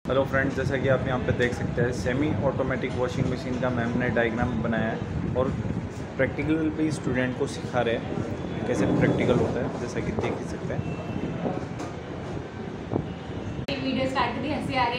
Hello friends, जैसा कि आप यहाँ पे देख सकते हैं सेमी ऑटोमेटिक वॉशिंग मशीन का मैम ने डायग्राम बनाया है और प्रैक्टिकल भी स्टूडेंट को सिखा रहे हैं कैसे प्रैक्टिकल होता है, जैसा कि देख ही सकते हैं। वीडियो स्टार्ट करी, हंसी आ रही है।